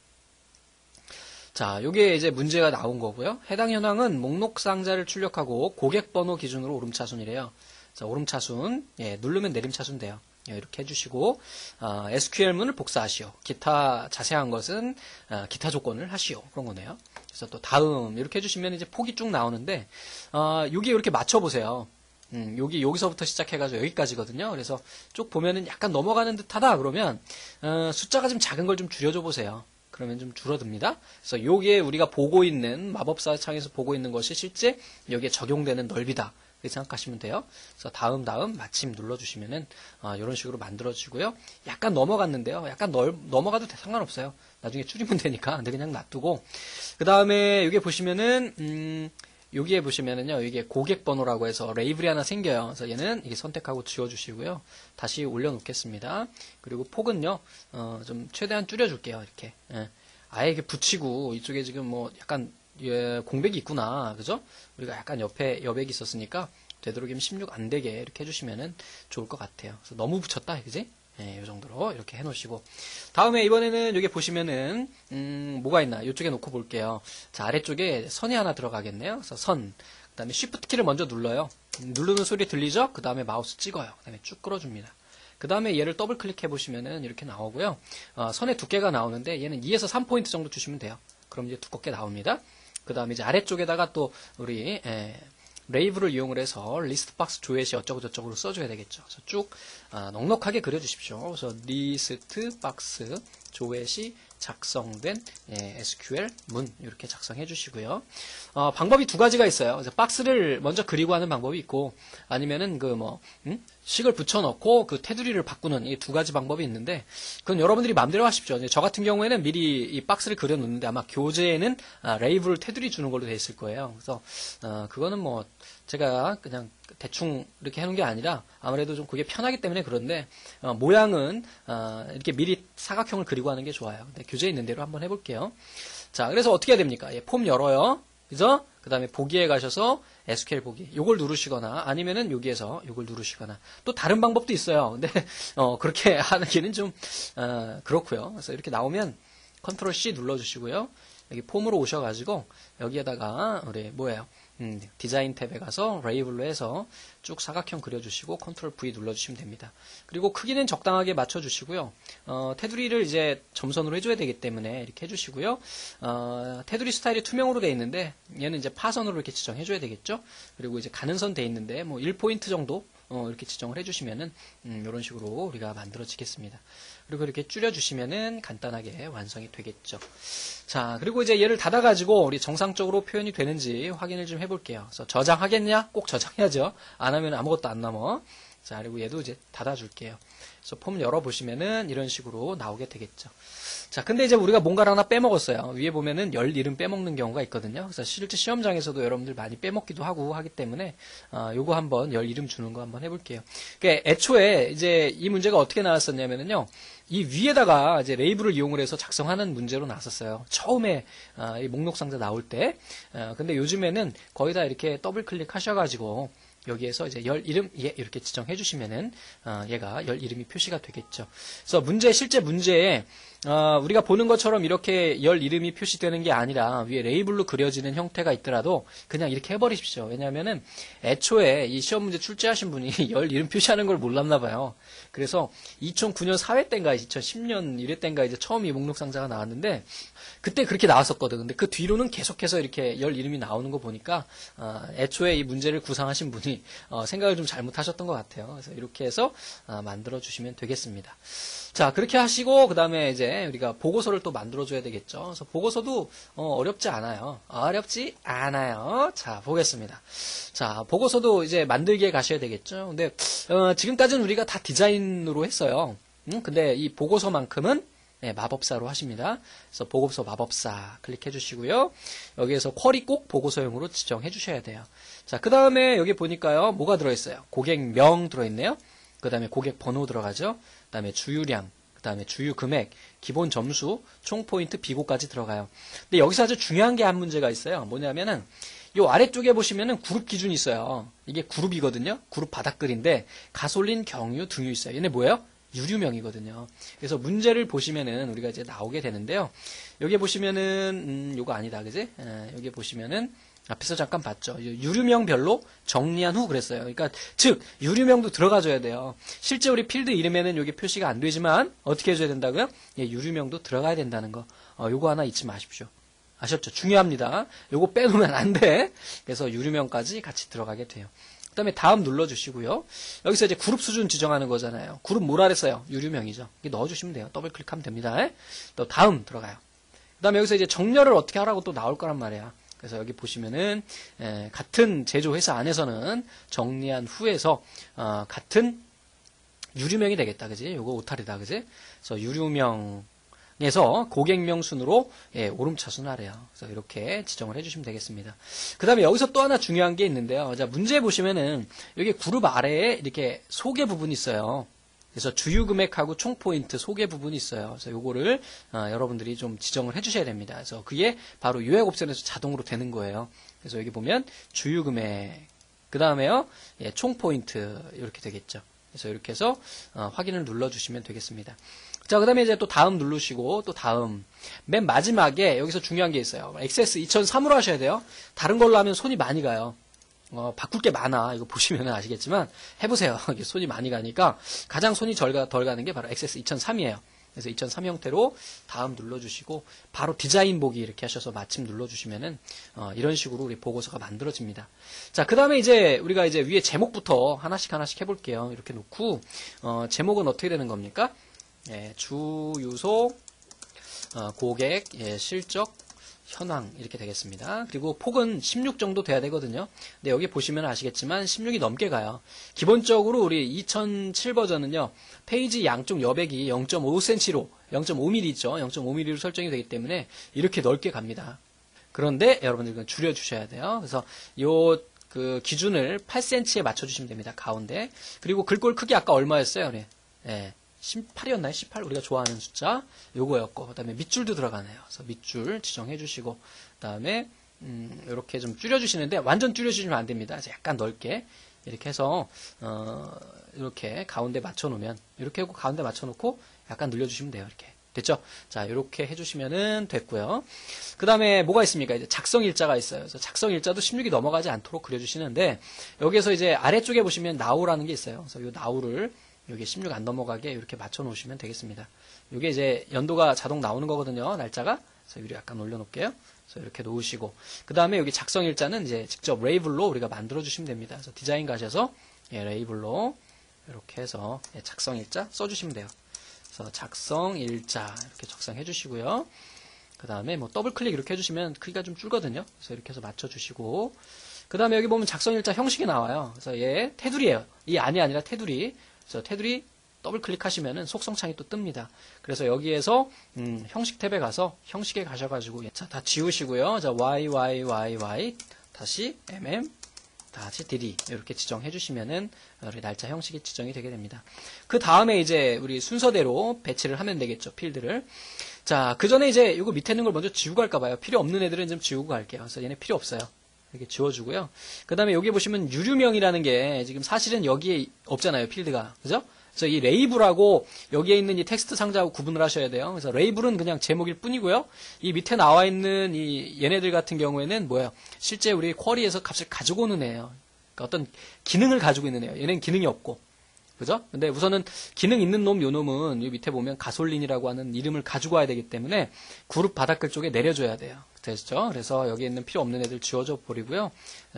자, 요게 이제 문제가 나온 거고요. 해당 현황은 목록 상자를 출력하고 고객번호 기준으로 오름차순이래요. 자, 오름차순, 누르면 내림차순 돼요. 이렇게 해주시고 SQL문을 복사하시오. 기타 자세한 것은 기타 조건을 하시오. 그런 거네요. 그래서 또 다음 이렇게 해주시면 이제 폭이 쭉 나오는데 여기 이렇게 맞춰보세요. 여기서부터 시작해가지고 여기까지거든요. 그래서 쭉 보면은 약간 넘어가는 듯하다 그러면 숫자가 좀 작은 걸 좀 줄여줘 보세요. 그러면 좀 줄어듭니다. 그래서 요게 우리가 보고 있는 마법사 창에서 보고 있는 것이 실제 여기에 적용되는 넓이다. 그렇게 생각하시면 돼요. 그래서 다음 마침 눌러주시면은 이런 식으로 만들어지고요. 약간 넘어갔는데요. 약간 넘어가도 상관없어요. 나중에 줄이면 되니까. 근데 그냥 놔두고 그 다음에 여기 보시면은 여기에 보시면은요, 이게 고객 번호라고 해서 레이블이 하나 생겨요. 그래서 얘는 이게 선택하고 지워주시고요. 다시 올려놓겠습니다. 그리고 폭은요, 좀 최대한 줄여줄게요. 이렇게. 아예 이렇게 붙이고, 이쪽에 지금 뭐 약간, 공백이 있구나. 그죠? 우리가 약간 옆에 여백이 있었으니까, 되도록이면 16 안 되게 이렇게 해주시면은 좋을 것 같아요. 그래서 너무 붙였다, 그지? 이 정도로 이렇게 해놓으시고 다음에 이번에는 여기 보시면은 뭐가 있나 이쪽에 놓고 볼게요. 자, 아래쪽에 선이 하나 들어가겠네요. 그래서 선, 그 다음에 Shift 키를 먼저 눌러요. 누르는 소리 들리죠? 그 다음에 마우스 찍어요. 그 다음에 쭉 끌어줍니다. 그 다음에 얘를 더블 클릭해 보시면은 이렇게 나오고요. 선의 두께가 나오는데 얘는 2에서 3포인트 정도 주시면 돼요. 그럼 이제 두껍게 나옵니다. 그 다음에 이제 아래쪽에다가 또 우리 레이블을 이용을 해서 리스트 박스 조회시 어쩌고 저쩌고로 써줘야 되겠죠. 그래서 쭉 넉넉하게 그려주십시오. 그래서 리스트 박스 조회시 작성된 SQL 문 이렇게 작성해 주시고요. 방법이 두 가지가 있어요. 그래서 박스를 먼저 그리고 하는 방법이 있고 아니면은 식을 붙여넣고 그 테두리를 바꾸는 이 두 가지 방법이 있는데 그건 여러분들이 마음대로 하십시오. 저 같은 경우에는 미리 이 박스를 그려놓는데 아마 교재에는 레이블 테두리 주는 걸로 돼 있을 거예요. 그래서 그거는 제가 그냥 대충 이렇게 해놓은 게 아니라 아무래도 좀 그게 편하기 때문에 그런데 모양은 이렇게 미리 사각형을 그리고 하는 게 좋아요. 근데 교재에 있는 대로 한번 해볼게요. 자, 그래서 어떻게 해야 됩니까? 폼 열어요. 그죠? 그 다음에 보기에 가셔서 SQL 보기 요걸 누르시거나 아니면은 여기에서 요걸 누르시거나 또 다른 방법도 있어요. 근데 그렇게 하기는 좀 그렇고요. 그래서 이렇게 나오면 컨트롤 C 눌러주시고요. 여기 폼으로 오셔가지고 여기에다가 우리 디자인 탭에 가서 레이블로 해서 쭉 사각형 그려주시고 컨트롤 V 눌러주시면 됩니다. 그리고 크기는 적당하게 맞춰주시고요. 테두리를 이제 점선으로 해줘야 되기 때문에 이렇게 해주시고요. 테두리 스타일이 투명으로 되어 있는데 얘는 이제 파선으로 이렇게 지정해줘야 되겠죠. 그리고 이제 가는 선 되어 있는데 1포인트 정도 이렇게 지정을 해주시면은 이런 식으로 우리가 만들어지겠습니다. 그리고 이렇게 줄여주시면은 간단하게 완성이 되겠죠. 자, 그리고 이제 얘를 닫아가지고 우리 정상적으로 표현이 되는지 확인을 좀 해볼게요. 그래서 저장하겠냐? 꼭 저장해야죠. 안 하면 아무것도 안 남아. 자, 그리고 얘도 이제 닫아줄게요. 그래서 폼 열어보시면은 이런 식으로 나오게 되겠죠. 자, 근데 이제 우리가 뭔가를 하나 빼먹었어요. 위에 보면은 열 이름 빼먹는 경우가 있거든요. 그래서 실제 시험장에서도 여러분들 많이 빼먹기도 하고 하기 때문에, 요거 한번 열 이름 주는 거 한번 해볼게요. 그러니까 애초에 이제 이 문제가 어떻게 나왔었냐면은요. 이 위에다가 이제 레이블을 이용을 해서 작성하는 문제로 나왔었어요. 처음에, 이 목록 상자 나올 때. 근데 요즘에는 거의 다 이렇게 더블 클릭 하셔가지고, 여기에서 이제 열 이름 이렇게 지정해 주시면은 얘가 열 이름이 표시가 되겠죠. 그래서 실제 문제에 우리가 보는 것처럼 이렇게 열 이름이 표시되는 게 아니라 위에 레이블로 그려지는 형태가 있더라도 그냥 이렇게 해버리십시오. 왜냐하면은 애초에 이 시험 문제 출제하신 분이 열 이름 표시하는 걸 몰랐나 봐요. 그래서 2009년 4회 때인가 2010년 1회 때인가 이제 처음 이 목록 상자가 나왔는데 그때 그렇게 나왔었거든. 근데 그 뒤로는 계속해서 이렇게 열 이름이 나오는 거 보니까 애초에 이 문제를 구상하신 분이 생각을 좀 잘못하셨던 것 같아요. 그래서 이렇게 해서 만들어 주시면 되겠습니다. 자, 그렇게 하시고 그 다음에 이제 우리가 보고서를 또 만들어줘야 되겠죠. 그래서 보고서도 어렵지 않아요. 어렵지 않아요. 자, 보겠습니다. 자, 보고서도 이제 만들기에 가셔야 되겠죠. 근데 지금까지는 우리가 다 디자인으로 했어요. 근데 이 보고서만큼은 마법사로 하십니다. 그래서 보고서 마법사 클릭해 주시고요. 여기에서 쿼리 꼭 보고서용으로 지정해 주셔야 돼요. 자, 그 다음에 여기 보니까요. 뭐가 들어있어요? 고객명 들어있네요. 그 다음에 고객 번호 들어가죠. 그 다음에 주유량, 그 다음에 주유 금액, 기본 점수, 총 포인트, 비고까지 들어가요. 근데 여기서 아주 중요한 게 한 문제가 있어요. 뭐냐면은 요 아래쪽에 보시면은 그룹 기준이 있어요. 이게 그룹이거든요. 그룹 바닥글인데 가솔린, 경유, 등유 있어요. 얘네 뭐예요? 유류명이거든요. 그래서 문제를 보시면은 우리가 이제 나오게 되는데요. 여기 보시면은 요거 아니다, 그지? 여기 보시면은 앞에서 잠깐 봤죠. 유류명별로 정리한 후 그랬어요. 그러니까 즉 유류명도 들어가줘야 돼요. 실제 우리 필드 이름에는 여기 표시가 안 되지만 어떻게 해줘야 된다고요? 유류명도 들어가야 된다는 거. 요거 하나 잊지 마십시오. 아셨죠? 중요합니다. 요거 빼놓으면 안 돼. 그래서 유류명까지 같이 들어가게 돼요. 그 다음에 다음 눌러주시고요. 여기서 이제 그룹 수준 지정하는 거잖아요. 그룹 뭐라 그랬어요? 유류명이죠. 이게 넣어주시면 돼요. 더블 클릭하면 됩니다. 또 다음 들어가요. 그 다음에 여기서 이제 정렬을 어떻게 하라고 또 나올 거란 말이야. 그래서 여기 보시면은 같은 제조회사 안에서는 정리한 후에서 같은 유류명이 되겠다, 그지? 요거 오탈이다, 그지? 그래서 유류명에서 고객명 순으로 오름차순하래요. 그래서 이렇게 지정을 해주시면 되겠습니다. 그 다음에 여기서 또 하나 중요한 게 있는데요. 자, 문제 보시면은 여기 그룹 아래에 이렇게 소개 부분이 있어요. 그래서 주유 금액하고 총 포인트 소개 부분이 있어요. 그래서 요거를 여러분들이 좀 지정을 해주셔야 됩니다. 그래서 그게 바로 요약 옵션에서 자동으로 되는 거예요. 그래서 여기 보면 주유 금액, 그 다음에요, 총 포인트 이렇게 되겠죠. 그래서 이렇게 해서 확인을 눌러주시면 되겠습니다. 자, 그 다음에 이제 또 다음 누르시고 또 다음 맨 마지막에 여기서 중요한 게 있어요. XS 2003으로 하셔야 돼요. 다른 걸로 하면 손이 많이 가요. 바꿀 게 많아. 이거 보시면 아시겠지만 해보세요. 이게 손이 많이 가니까 가장 손이 덜 가는 게 바로 XS 2003이에요. 그래서 2003 형태로 다음 눌러주시고 바로 디자인 보기 이렇게 하셔서 마침 눌러주시면은 이런 식으로 우리 보고서가 만들어집니다. 자, 그 다음에 이제 우리가 이제 위에 제목부터 하나씩 해볼게요. 이렇게 놓고 제목은 어떻게 되는 겁니까? 예, 주유소, 고객, 예, 실적, 현황 이렇게 되겠습니다. 그리고 폭은 16 정도 돼야 되거든요. 근데 여기 보시면 아시겠지만 16이 넘게 가요. 기본적으로 우리 2007 버전은요. 페이지 양쪽 여백이 0.5cm로 0.5mm 있죠. 0.5mm로 설정이 되기 때문에 이렇게 넓게 갑니다. 그런데 여러분들 이건 줄여 주셔야 돼요. 그래서 요 그 기준을 8cm에 맞춰 주시면 됩니다. 가운데. 그리고 글꼴 크기 아까 얼마였어요? 네. 네. 18이었나요? 18 우리가 좋아하는 숫자 요거였고 그 다음에 밑줄도 들어가네요. 그래서 밑줄 지정해 주시고 그 다음에 이렇게 좀 줄여 주시는데 완전 줄여 주시면 안 됩니다. 약간 넓게 이렇게 해서 이렇게 가운데 맞춰 놓으면 이렇게 하고 가운데 맞춰 놓고 약간 늘려 주시면 돼요. 이렇게 됐죠? 자, 이렇게 해 주시면은 됐고요. 그 다음에 뭐가 있습니까? 이제 작성 일자가 있어요. 그래서 작성 일자도 16이 넘어가지 않도록 그려 주시는데 여기에서 이제 아래쪽에 보시면 나우라는 게 있어요. 그래서 이 나우를 여기 16 안 넘어가게 이렇게 맞춰 놓으시면 되겠습니다. 이게 이제 연도가 자동 나오는 거거든요. 날짜가. 그래서 위로 약간 올려놓을게요. 그래서 이렇게 놓으시고 그 다음에 여기 작성 일자는 이제 직접 레이블로 우리가 만들어 주시면 됩니다. 그래서 디자인 가셔서 예, 레이블로 이렇게 해서 예, 작성 일자 써주시면 돼요. 그래서 작성 일자 이렇게 작성해 주시고요. 그 다음에 뭐 더블 클릭 이렇게 해주시면 크기가 좀 줄거든요. 그래서 이렇게 해서 맞춰 주시고 그 다음에 여기 보면 작성 일자 형식이 나와요. 그래서 얘 테두리예요. 이 안이 아니라 테두리. 그래서 테두리 더블 클릭하시면은 속성창이 또 뜹니다. 그래서 여기에서 형식 탭에 가서 형식에 가셔가지고 자, 다 지우시고요. 자, y 다시 다시 dd 이렇게 지정해 주시면은 우리 날짜 형식이 지정이 되게 됩니다. 그 다음에 이제 우리 순서대로 배치를 하면 되겠죠. 필드를. 자, 그 전에 이제 이거 밑에 있는 걸 먼저 지우고 갈까 봐요. 필요 없는 애들은 좀 지우고 갈게요. 그래서 얘네 필요 없어요. 이렇게 지워주고요. 그 다음에 여기 보시면 유류명이라는 게 지금 사실은 여기에 없잖아요. 필드가. 그죠? 그래서 이 레이블하고 여기에 있는 이 텍스트 상자하고 구분을 하셔야 돼요. 그래서 레이블은 그냥 제목일 뿐이고요. 이 밑에 나와 있는 이 얘네들 같은 경우에는 뭐예요? 실제 우리 쿼리에서 값을 가지고 오는 애예요. 그러니까 어떤 기능을 가지고 있는 애예요. 얘는 기능이 없고. 그죠? 근데 우선은 기능 있는 놈, 요 놈은 이 밑에 보면 가솔린이라고 하는 이름을 가지고 와야 되기 때문에 그룹 바닥글 쪽에 내려줘야 돼요. 됐죠? 그래서 여기 있는 필요 없는 애들 지워져 버리고요.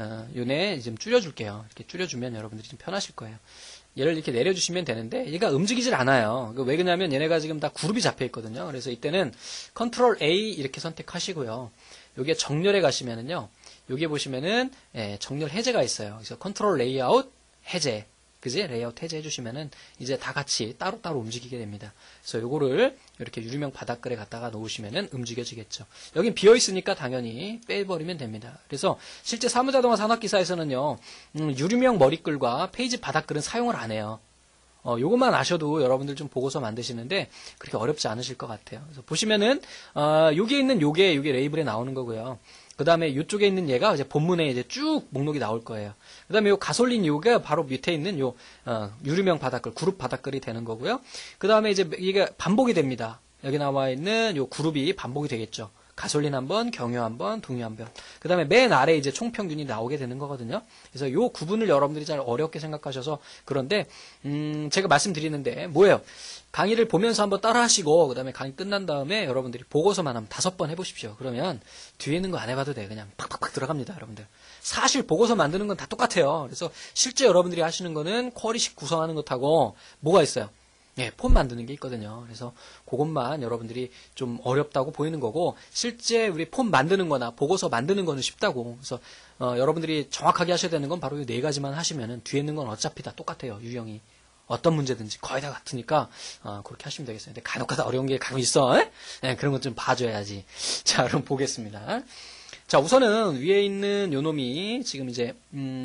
요네 좀 줄여줄게요. 이렇게 줄여주면 여러분들이 좀 편하실 거예요. 얘를 이렇게 내려주시면 되는데 얘가 움직이질 않아요. 왜 그러냐면 얘네가 지금 다 그룹이 잡혀 있거든요. 그래서 이때는 컨트롤 A 이렇게 선택하시고요. 여기에 정렬에 가시면은요. 여기에 보시면은 정렬 해제가 있어요. 그래서 컨트롤 레이아웃 해제. 그지? 레이아웃 해제 해주시면은 이제 다 같이 따로따로 움직이게 됩니다. 그래서 요거를 이렇게 유리명 바닥글에 갖다가 놓으시면은 움직여지겠죠. 여긴 비어있으니까 당연히 빼버리면 됩니다. 그래서 실제 사무자동화 산업기사에서는요, 유리명 머리글과 페이지 바닥글은 사용을 안 해요. 요것만 아셔도 여러분들 좀 보고서 만드시는데 그렇게 어렵지 않으실 것 같아요. 그래서 보시면은, 여기에 있는 요게 레이블에 나오는 거고요. 그 다음에 이쪽에 있는 얘가 이제 본문에 이제 쭉 목록이 나올 거예요. 그 다음에 요 가솔린 요게 바로 밑에 있는 요, 유류명 바닥글, 그룹 바닥글이 되는 거고요. 그 다음에 이제 이게 반복이 됩니다. 여기 나와 있는 요 그룹이 반복이 되겠죠. 가솔린 한 번, 경유 한 번, 동유 한 번. 그 다음에 맨 아래 이제 총평균이 나오게 되는 거거든요. 그래서 요 구분을 여러분들이 잘 어렵게 생각하셔서 그런데, 제가 말씀드리는데 뭐예요? 강의를 보면서 한번 따라 하시고, 그 다음에 강의 끝난 다음에 여러분들이 보고서만 한번 5번 해보십시오. 그러면 뒤에 있는 거 안 해봐도 돼. 그냥 팍팍팍 들어갑니다, 여러분들. 사실 보고서 만드는 건 다 똑같아요. 그래서 실제 여러분들이 하시는 거는 쿼리식 구성하는 것하고 뭐가 있어요? 예, 폰 만드는 게 있거든요. 그래서 그것만 여러분들이 좀 어렵다고 보이는 거고, 실제 우리 폰 만드는 거나 보고서 만드는 거는 쉽다고. 그래서, 여러분들이 정확하게 하셔야 되는 건 바로 이 4가지만 하시면은 뒤에 있는 건 어차피 다 똑같아요. 유형이. 어떤 문제든지 거의 다 같으니까, 그렇게 하시면 되겠어요. 근데 간혹가다 어려운 게 가끔 있어. 예, 그런 것 좀 봐줘야지. 자, 그럼 보겠습니다. 자, 우선은 위에 있는 요 놈이 지금 이제,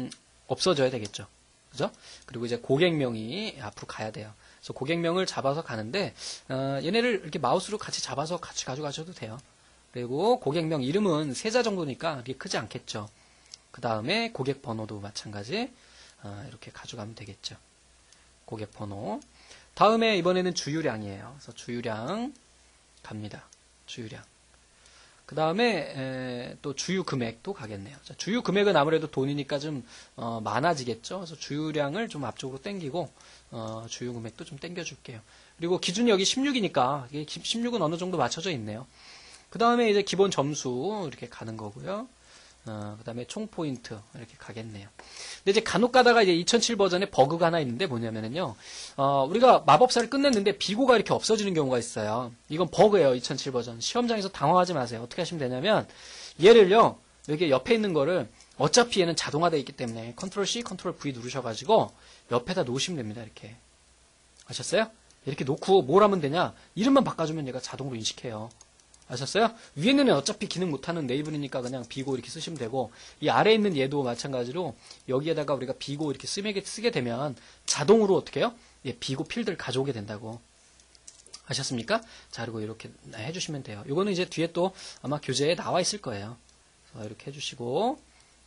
없어져야 되겠죠. 그죠? 그리고 이제 고객명이 앞으로 가야 돼요. 그래서 고객명을 잡아서 가는데 얘네를 이렇게 마우스로 같이 잡아서 같이 가져가셔도 돼요. 그리고 고객명 이름은 3자 정도니까 그렇게 크지 않겠죠. 그 다음에 고객 번호도 마찬가지 이렇게 가져가면 되겠죠. 고객 번호. 다음에 이번에는 주유량이에요. 그래서 주유량 갑니다. 주유량. 그 다음에 또 주유 금액도 가겠네요. 자, 주유 금액은 아무래도 돈이니까 좀 많아지겠죠. 그래서 주유량을 좀 앞쪽으로 당기고 주유 금액도 좀 당겨줄게요. 그리고 기준이 여기 16이니까 16은 어느 정도 맞춰져 있네요. 그 다음에 이제 기본 점수 이렇게 가는 거고요. 그 다음에 총 포인트 이렇게 가겠네요. 근데 이제 간혹 가다가 이제 2007 버전에 버그가 하나 있는데 뭐냐면은요, 우리가 마법사를 끝냈는데 비고가 이렇게 없어지는 경우가 있어요. 이건 버그예요, 2007 버전. 시험장에서 당황하지 마세요. 어떻게 하시면 되냐면, 얘를요, 여기 옆에 있는 거를 어차피 얘는 자동화되어 있기 때문에 컨트롤 C, 컨트롤 V 누르셔가지고 옆에다 놓으시면 됩니다, 이렇게. 아셨어요? 이렇게 놓고 뭘 하면 되냐? 이름만 바꿔주면 얘가 자동으로 인식해요. 아셨어요? 위에 있는 애 어차피 기능 못하는 네이블이니까 그냥 비고 이렇게 쓰시면 되고, 이 아래에 있는 얘도 마찬가지로 여기에다가 우리가 비고 이렇게 쓰게 되면 자동으로 어떻게 해요? 예, 비고 필드를 가져오게 된다고. 아셨습니까? 자, 그리고 이렇게 해주시면 돼요. 이거는 이제 뒤에 또 아마 교재에 나와 있을 거예요. 그래서 이렇게 해주시고,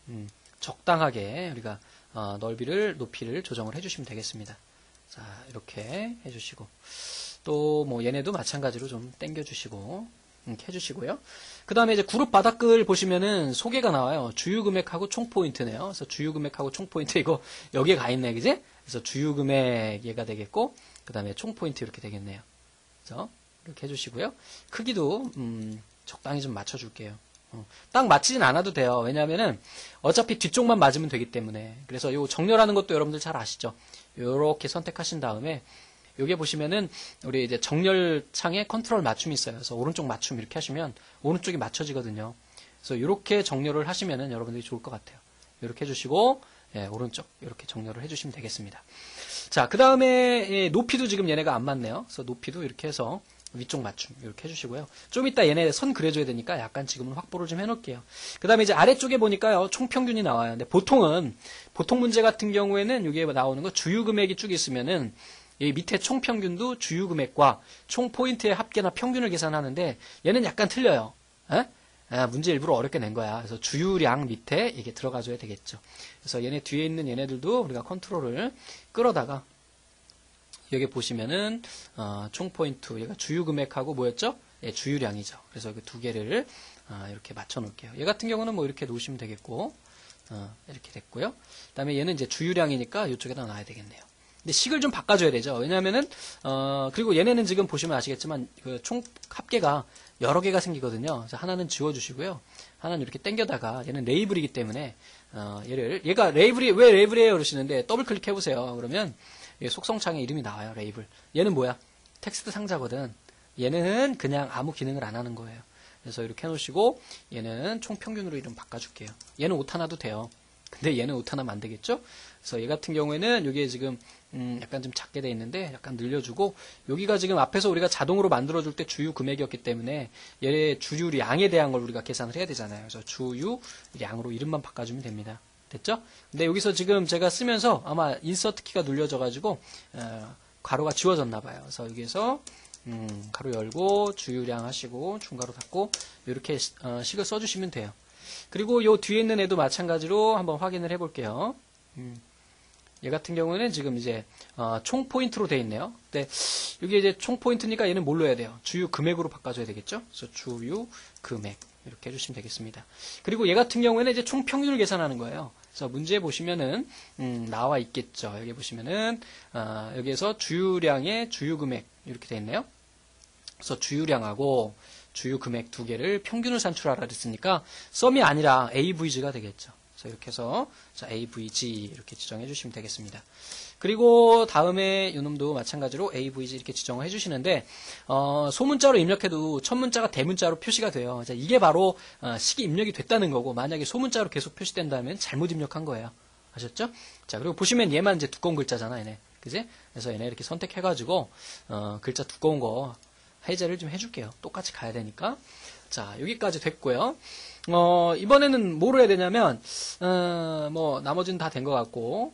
적당하게 우리가 넓이를, 높이를 조정을 해주시면 되겠습니다. 자, 이렇게 해주시고, 또 뭐 얘네도 마찬가지로 좀 당겨주시고, 이렇게 해주시고요. 그 다음에 이제 그룹 바닥글 보시면은 소개가 나와요. 주유금액하고 총포인트네요. 그래서 주유금액하고 총포인트 이거 여기에 가 있네, 그지? 그래서 주유금액 얘가 되겠고, 그 다음에 총포인트 이렇게 되겠네요. 그래서 이렇게 해주시고요. 크기도 적당히 좀 맞춰줄게요. 딱 맞히진 않아도 돼요. 왜냐하면은 어차피 뒤쪽만 맞으면 되기 때문에. 그래서 요 정렬하는 것도 여러분들 잘 아시죠? 요렇게 선택하신 다음에 여기 보시면은 우리 이제 정렬 창에 컨트롤 맞춤이 있어요. 그래서 오른쪽 맞춤 이렇게 하시면 오른쪽이 맞춰지거든요. 그래서 이렇게 정렬을 하시면은 여러분들이 좋을 것 같아요. 이렇게 해주시고, 예, 오른쪽 이렇게 정렬을 해주시면 되겠습니다. 자, 그 다음에 예, 높이도 지금 얘네가 안 맞네요. 그래서 높이도 이렇게 해서 위쪽 맞춤 이렇게 해주시고요. 좀 이따 얘네 선 그려줘야 되니까 약간 지금은 확보를 좀 해놓을게요. 그 다음에 이제 아래쪽에 보니까요, 총평균이 나와요. 근데 보통 문제 같은 경우에는 여기에 나오는 거 주유금액이 쭉 있으면은 이 밑에 총평균도 주유금액과 총포인트의 합계나 평균을 계산하는데 얘는 약간 틀려요. 문제 일부러 어렵게 낸 거야. 그래서 주유량 밑에 이게 들어가줘야 되겠죠. 그래서 얘네 뒤에 있는 얘네들도 우리가 컨트롤을 끌어다가 여기 보시면은 총포인트 얘가 주유금액하고 뭐였죠? 예, 주유량이죠. 그래서 그 두 개를 이렇게 맞춰 놓을게요. 얘 같은 경우는 뭐 이렇게 놓으시면 되겠고 이렇게 됐고요. 그 다음에 얘는 이제 주유량이니까 이쪽에다 놔야 되겠네요. 근데 식을 좀 바꿔줘야 되죠. 왜냐면은, 그리고 얘네는 지금 보시면 아시겠지만, 그 총 합계가 여러 개가 생기거든요. 그래서 하나는 지워주시고요. 하나는 이렇게 당겨다가, 얘는 레이블이기 때문에, 얘가 레이블이, 왜 레이블이에요? 그러시는데, 더블 클릭해보세요. 그러면, 속성창에 이름이 나와요, 레이블. 얘는 뭐야? 텍스트 상자거든. 얘는 그냥 아무 기능을 안 하는 거예요. 그래서 이렇게 해놓으시고, 얘는 총 평균으로 이름 바꿔줄게요. 얘는 오타나도 돼요. 근데 얘는 오타나면 안 되겠죠? 그래서 얘 같은 경우에는 여기에 지금 약간 좀 작게 돼 있는데 약간 늘려주고, 여기가 지금 앞에서 우리가 자동으로 만들어줄 때 주유 금액이었기 때문에 얘의 주유량에 대한 걸 우리가 계산을 해야 되잖아요. 그래서 주유량으로 이름만 바꿔주면 됩니다. 됐죠? 근데 여기서 지금 제가 쓰면서 아마 인서트 키가 눌려져 가지고 가로가 지워졌나 봐요. 그래서 여기에서 가로 열고 주유량 하시고 중가로 닫고 이렇게 식을 써주시면 돼요. 그리고 요 뒤에 있는 애도 마찬가지로 한번 확인을 해볼게요. 얘 같은 경우는 지금 이제 총 포인트로 되어 있네요. 근데 이게 이제 총 포인트니까 얘는 뭘로 해야 돼요? 주유 금액으로 바꿔줘야 되겠죠? 그래서 주유 금액 이렇게 해주시면 되겠습니다. 그리고 얘 같은 경우에는 이제 총 평균을 계산하는 거예요. 그래서 문제 보시면은 나와 있겠죠. 여기 보시면은 여기에서 주유량의 주유 금액 이렇게 되어 있네요. 그래서 주유량하고 주유 금액 두 개를 평균을 산출하라 그랬으니까 썸이 아니라 AVG가 되겠죠. 그래서 이렇게 해서 자, AVG 이렇게 지정해 주시면 되겠습니다. 그리고 다음에 이놈도 마찬가지로 AVG 이렇게 지정을 해주시는데 소문자로 입력해도 첫 문자가 대문자로 표시가 돼요. 자, 이게 바로 식이 입력이 됐다는 거고, 만약에 소문자로 계속 표시된다면 잘못 입력한 거예요. 아셨죠? 자, 그리고 보시면 얘만 이제 두꺼운 글자잖아, 얘네. 그지? 그래서 얘네 이렇게 선택해가지고 글자 두꺼운 거 해제를 좀 해줄게요. 똑같이 가야 되니까. 자, 여기까지 됐고요. 이번에는 뭐를 해야 되냐면, 뭐, 나머지는 다 된 것 같고,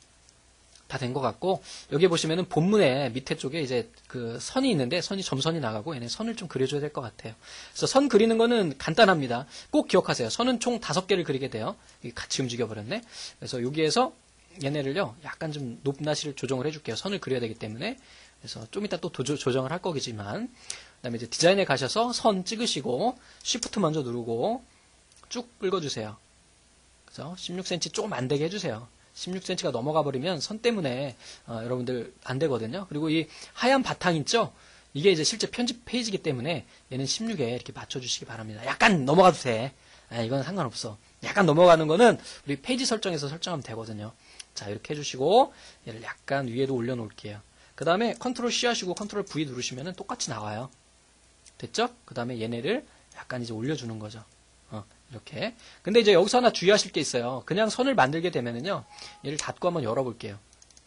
여기 보시면은 본문의 밑에 쪽에 이제 그 선이 있는데, 선이 점선이 나가고, 얘네 선을 좀 그려줘야 될 것 같아요. 그래서 선 그리는 거는 간단합니다. 꼭 기억하세요. 선은 총 5개를 그리게 돼요. 같이 움직여버렸네. 그래서 여기에서 얘네를요, 약간 좀 높낮이를 조정을 해줄게요. 선을 그려야 되기 때문에. 그래서 좀 이따 또 조정을 할 거지만, 그 다음에 이제 디자인에 가셔서 선 찍으시고, Shift 먼저 누르고, 쭉 긁어주세요. 그래서 16cm 조금 안 되게 해주세요. 16cm가 넘어가 버리면 선 때문에 여러분들 안 되거든요. 그리고 이 하얀 바탕 있죠? 이게 이제 실제 편집 페이지이기 때문에 얘는 16에 이렇게 맞춰주시기 바랍니다. 약간 넘어가도 돼. 이건 상관없어. 약간 넘어가는 거는 우리 페이지 설정에서 설정하면 되거든요. 자, 이렇게 해주시고 얘를 약간 위에도 올려놓을게요. 그 다음에 컨트롤 C 하시고 컨트롤 V 누르시면 똑같이 나와요. 됐죠? 그 다음에 얘네를 약간 이제 올려주는 거죠. 이렇게. 근데 이제 여기서 하나 주의하실 게 있어요. 그냥 선을 만들게 되면은요, 얘를 닫고 한번 열어볼게요.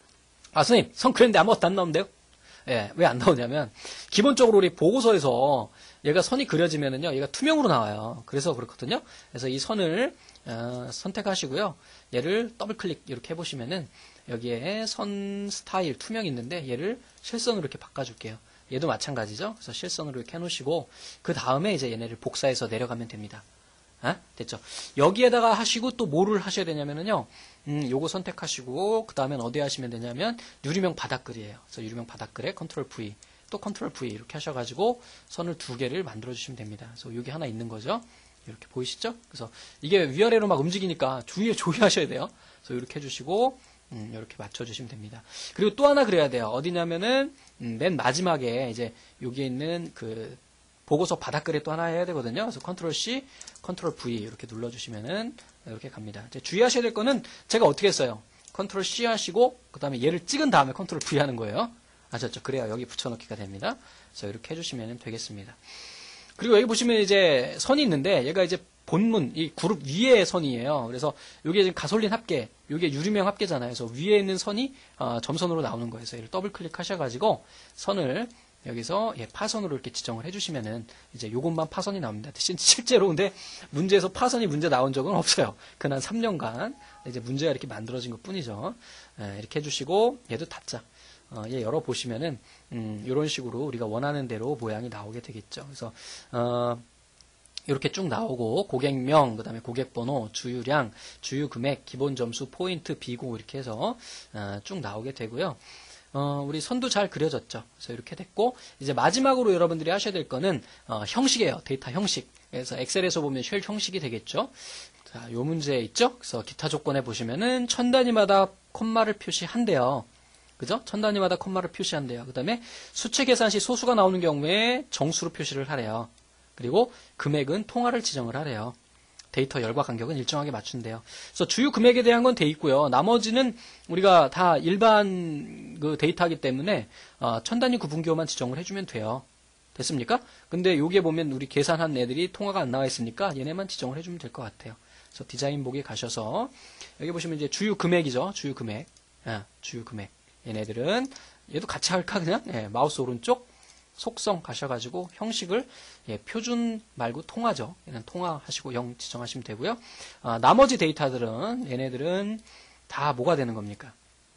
선생님, 선 그렸는데 아무것도 안 나오는데요? 예, 왜 안 나오냐면, 기본적으로 우리 보고서에서 얘가 선이 그려지면은요, 얘가 투명으로 나와요. 그래서 그렇거든요. 그래서 이 선을, 선택하시고요. 얘를 더블 클릭 이렇게 해보시면은, 여기에 선 스타일 투명이 있는데, 얘를 실선으로 이렇게 바꿔줄게요. 얘도 마찬가지죠. 그래서 실선으로 이렇게 해놓으시고, 그 다음에 이제 얘네를 복사해서 내려가면 됩니다. 됐죠? 여기에다가 하시고 또 뭐를 하셔야 되냐면은요, 요거 선택하시고, 그 다음엔 어디 하시면 되냐면, 유리명 바닥글이에요. 그래서 유리명 바닥글에 컨트롤 V, 또 컨트롤 V 이렇게 하셔가지고, 선을 2개를 만들어주시면 됩니다. 그래서 여기 하나 있는 거죠? 이렇게 보이시죠? 그래서 이게 위아래로 막 움직이니까 주의하셔야 돼요. 그래서 이렇게 해주시고, 이렇게 맞춰주시면 됩니다. 그리고 또 하나 그래야 돼요. 어디냐면은, 맨 마지막에 이제 여기에 있는 그, 보고서 바닥글에 또 하나 해야 되거든요. 그래서 컨트롤 C, 컨트롤 V 이렇게 눌러주시면은 이렇게 갑니다. 이제 주의하셔야 될 거는 제가 어떻게 했어요? 컨트롤 C 하시고 그 다음에 얘를 찍은 다음에 컨트롤 V 하는 거예요. 아셨죠? 그래야 여기 붙여넣기가 됩니다. 그래서 이렇게 해주시면 되겠습니다. 그리고 여기 보시면 이제 선이 있는데 얘가 이제 본문 이 그룹 위에 선이에요. 그래서 이게 지금 가솔린 합계, 이게 유리명 합계잖아요. 그래서 위에 있는 선이 점선으로 나오는 거예요. 그래서 얘를 더블 클릭하셔가지고 선을 여기서 파선으로 이렇게 지정을 해주시면은 이제 요것만 파선이 나옵니다. 실제로 근데 문제에서 파선이 문제 나온 적은 없어요. 그난 3년간 이제 문제가 이렇게 만들어진 것 뿐이죠. 이렇게 해주시고 얘도 닫자. 얘 열어보시면은 이런 식으로 우리가 원하는 대로 모양이 나오게 되겠죠. 그래서 이렇게 쭉 나오고 고객명, 그 다음에 고객번호, 주유량, 주유금액, 기본점수, 포인트, 비고 이렇게 해서 쭉 나오게 되고요. 우리 선도 잘 그려졌죠. 그래서 이렇게 됐고, 이제 마지막으로 여러분들이 하셔야 될 거는, 형식이에요. 데이터 형식. 그래서 엑셀에서 보면 쉘 형식이 되겠죠. 자, 요 문제 있죠? 그래서 기타 조건에 보시면은, 천 단위마다 콤마를 표시한대요. 그죠? 천 단위마다 콤마를 표시한대요. 그 다음에 수체 계산 시 소수가 나오는 경우에 정수로 표시를 하래요. 그리고 금액은 통화를 지정을 하래요. 데이터 열과 간격은 일정하게 맞춘대요. 그래서 주요 금액에 대한 건 돼 있고요. 나머지는 우리가 다 일반 그 데이터이기 때문에 천 단위 구분기호만 지정을 해주면 돼요. 됐습니까? 근데 여기에 보면 우리 계산한 애들이 통화가 안 나와 있으니까 얘네만 지정을 해주면 될 것 같아요. 그래서 디자인복에 가셔서 여기 보시면 이제 주요 금액이죠. 주요 금액. 주요 금액. 얘네들은 얘도 같이 할까 그냥? 마우스 오른쪽 속성 가셔가지고 형식을 표준 말고 통화죠. 얘는 통화하시고 0 지정하시면 되고요. 나머지 데이터들은 얘네들은 다 뭐가 되는 겁니까?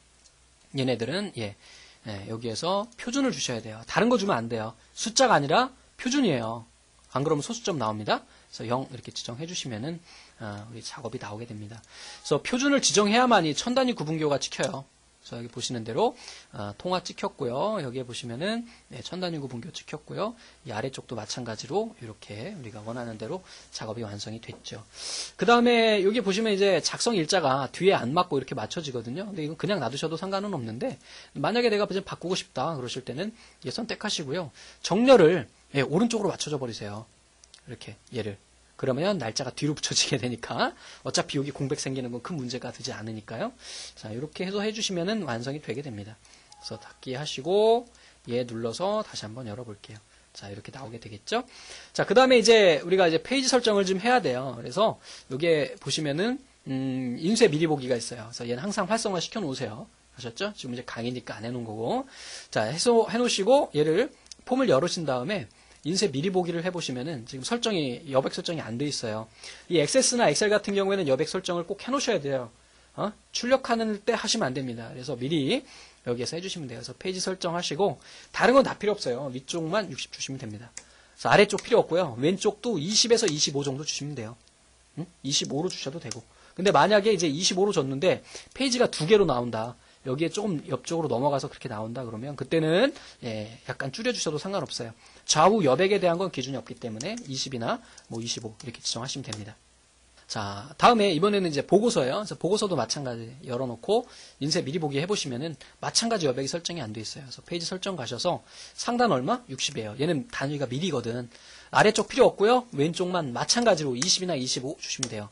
얘네들은 여기에서 표준을 주셔야 돼요. 다른 거 주면 안 돼요. 숫자가 아니라 표준이에요. 안 그러면 소수점 나옵니다. 그래서 0 이렇게 지정해 주시면은 우리 작업이 나오게 됩니다. 그래서 표준을 지정해야만이 천 단위 구분기호가 찍혀요. 그래서 여기 보시는 대로 통화 찍혔고요. 여기에 보시면은 천 단위 구분기호 찍혔고요. 이 아래쪽도 마찬가지로 이렇게 우리가 원하는 대로 작업이 완성이 됐죠. 그 다음에 여기 보시면 이제 작성 일자가 뒤에 안 맞고 이렇게 맞춰지거든요. 근데 이건 그냥 놔두셔도 상관은 없는데 만약에 내가 좀 바꾸고 싶다 그러실 때는 선택하시고요. 정렬을 오른쪽으로 맞춰줘 버리세요. 이렇게 얘를. 그러면 날짜가 뒤로 붙여지게 되니까 어차피 여기 공백 생기는 건 큰 문제가 되지 않으니까요. 자, 이렇게 해서 해주시면은 완성이 되게 됩니다. 그래서 닫기 하시고 얘 눌러서 다시 한번 열어볼게요. 자, 이렇게 나오게 되겠죠. 자, 그 다음에 이제 우리가 이제 페이지 설정을 좀 해야 돼요. 그래서 여기에 보시면은 인쇄 미리 보기가 있어요. 그래서 얘는 항상 활성화 시켜 놓으세요. 아셨죠? 지금 이제 강의니까 안 해놓은 거고. 자, 해놓으시고 얘를 폼을 열으신 다음에 인쇄 미리 보기를 해보시면은 지금 설정이 여백 설정이 안 돼 있어요. 이 액세스나 엑셀 같은 경우에는 여백 설정을 꼭 해놓으셔야 돼요. 출력하는 때 하시면 안 됩니다. 그래서 미리 여기에서 해주시면 돼요. 그래서 페이지 설정하시고 다른 건 다 필요 없어요. 위쪽만 60 주시면 됩니다. 그래서 아래쪽 필요 없고요. 왼쪽도 20에서 25 정도 주시면 돼요. 25로 주셔도 되고. 근데 만약에 이제 25로 줬는데 페이지가 2개로 나온다. 여기에 조금 옆쪽으로 넘어가서 그렇게 나온다 그러면 그때는 약간 줄여주셔도 상관없어요. 좌우 여백에 대한 건 기준이 없기 때문에 20이나 뭐 25 이렇게 지정하시면 됩니다. 자, 다음에 이번에는 이제 보고서예요. 그래서 보고서도 마찬가지 열어놓고 인쇄 미리 보기 해보시면은 마찬가지 여백이 설정이 안 돼 있어요. 그래서 페이지 설정 가셔서 상단 얼마? 60이에요. 얘는 단위가 미리거든. 아래쪽 필요 없고요. 왼쪽만 마찬가지로 20이나 25 주시면 돼요.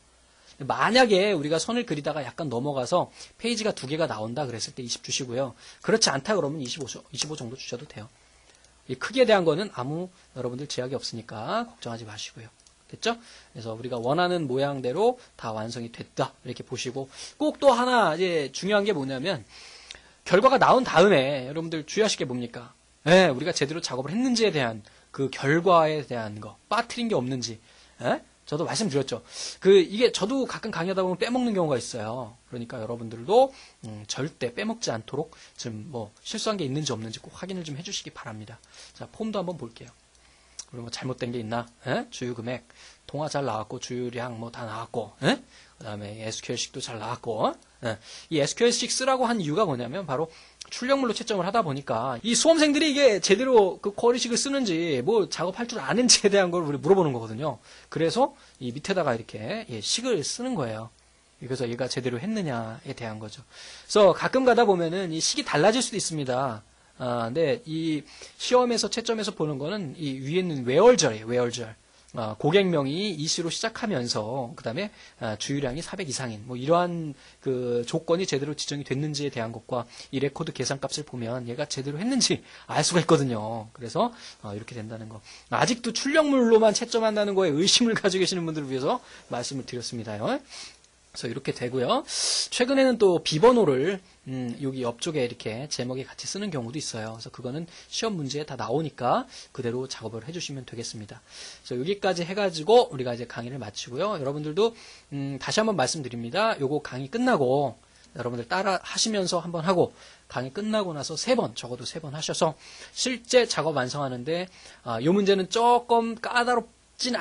만약에 우리가 선을 그리다가 약간 넘어가서 페이지가 두 개가 나온다 그랬을 때 20 주시고요. 그렇지 않다 그러면 25 정도 주셔도 돼요. 이 크기에 대한 거는 아무 여러분들 제약이 없으니까 걱정하지 마시고요. 됐죠? 그래서 우리가 원하는 모양대로 다 완성이 됐다. 이렇게 보시고 꼭 또 하나 이제 중요한 게 뭐냐면 결과가 나온 다음에 여러분들 주의하실 게 뭡니까? 예, 우리가 제대로 작업을 했는지에 대한 그 결과에 대한 거, 빠뜨린 게 없는지. 예? 저도 말씀드렸죠. 이게 저도 가끔 강의하다 보면 빼먹는 경우가 있어요. 그러니까 여러분들도 절대 빼먹지 않도록 좀 뭐 실수한 게 있는지 없는지 꼭 확인을 좀 해주시기 바랍니다. 자, 폼도 한번 볼게요. 그리고 뭐 잘못된 게 있나? 에? 주유 금액, 통화 잘 나왔고, 주유량 뭐 다 나왔고, 에? 그다음에 SQL식도 잘 나왔고, 에? 이 SQL식 쓰라고 한 이유가 뭐냐면 바로 출력물로 채점을 하다 보니까 이 수험생들이 이게 제대로 그 쿼리식을 쓰는지 뭐 작업할 줄 아는지에 대한 걸 우리 물어보는 거거든요. 그래서 이 밑에다가 이렇게 식을 쓰는 거예요. 그래서 얘가 제대로 했느냐에 대한 거죠. 그래서 가끔 가다 보면은 이 식이 달라질 수도 있습니다. 근데 이 시험에서 채점에서 보는 거는 이 위에 있는 외월절이에요. 외월절. 고객명이 이시로 시작하면서 그다음에 주유량이 400 이상인 뭐 이러한 그 조건이 제대로 지정이 됐는지에 대한 것과 이 레코드 계산값을 보면 얘가 제대로 했는지 알 수가 있거든요. 그래서 이렇게 된다는 거. 아직도 출력물로만 채점한다는 거에 의심을 가지고 계시는 분들을 위해서 말씀을 드렸습니다요. 그래서 이렇게 되고요. 최근에는 또 비번호를 여기 옆쪽에 이렇게 제목에 같이 쓰는 경우도 있어요. 그래서 그거는 시험 문제에 다 나오니까 그대로 작업을 해주시면 되겠습니다. 그래서 여기까지 해가지고 우리가 이제 강의를 마치고요. 여러분들도 다시 한번 말씀드립니다. 요거 강의 끝나고 여러분들 따라 하시면서 한번 하고 강의 끝나고 나서 3번, 적어도 3번 하셔서 실제 작업 완성하는데 요 문제는 조금 까다롭진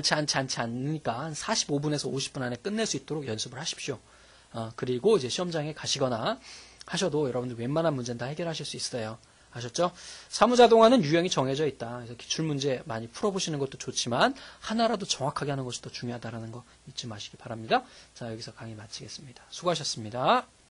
않으니까 한 45분에서 50분 안에 끝낼 수 있도록 연습을 하십시오. 그리고 이제 시험장에 가시거나 하셔도 여러분들 웬만한 문제는 다 해결하실 수 있어요. 아셨죠? 사무자동화는 유형이 정해져 있다. 그래서 기출문제 많이 풀어보시는 것도 좋지만 하나라도 정확하게 하는 것이 더 중요하다는 거 잊지 마시기 바랍니다. 자, 여기서 강의 마치겠습니다. 수고하셨습니다.